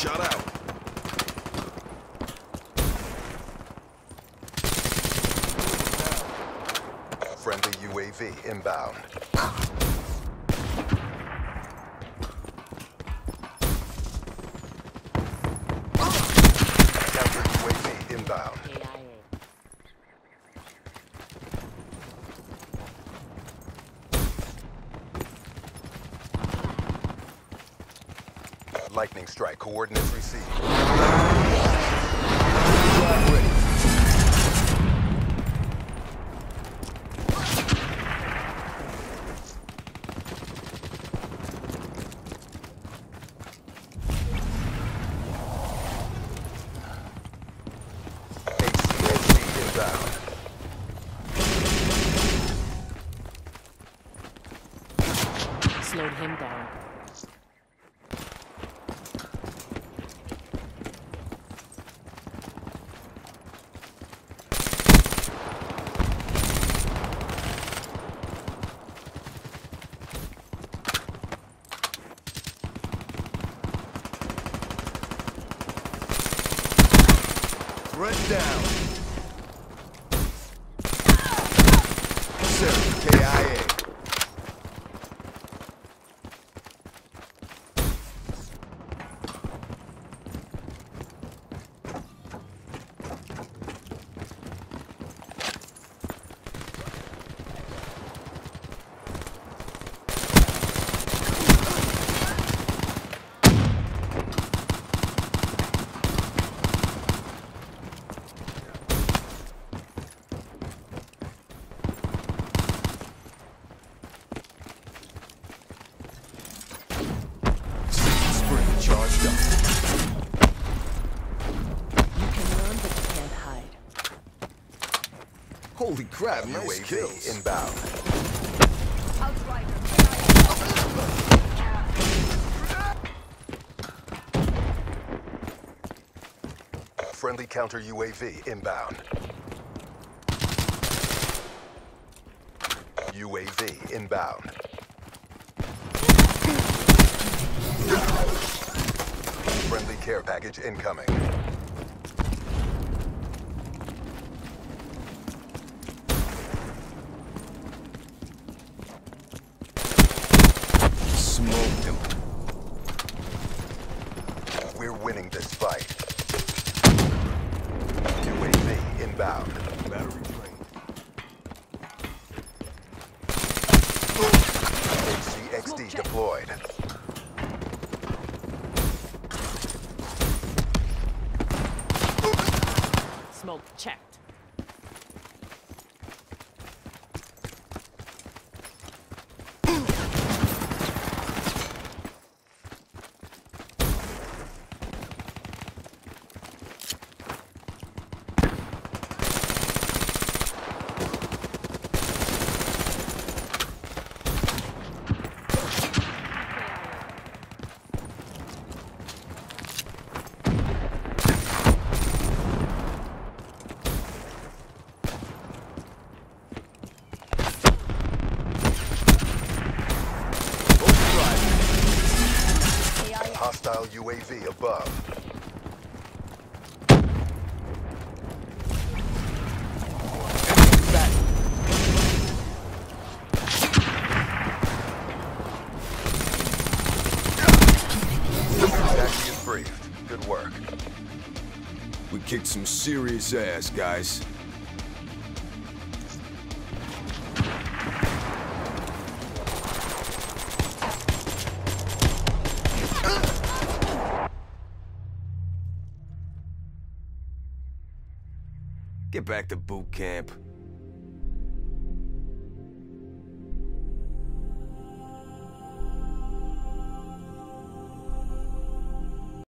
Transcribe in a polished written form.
Shut out. Friendly UAV inbound. Counter UAV inbound. Lightning strike coordinates received. Ready. HCXD inbound. Slowed him down. Threat down. Sir, KIA. Charged up. You can run, but you can't hide. Holy crap, nice UAV kills. inbound. Friendly counter UAV inbound. UAV inbound. Friendly care package incoming. Smoked him. We're winning this fight. UAV inbound. Battery drained. HCXD deployed. Smoke checked. Hostile UAV above. Taxi is briefed. Good work. We kicked some serious ass, guys. Get back to boot camp.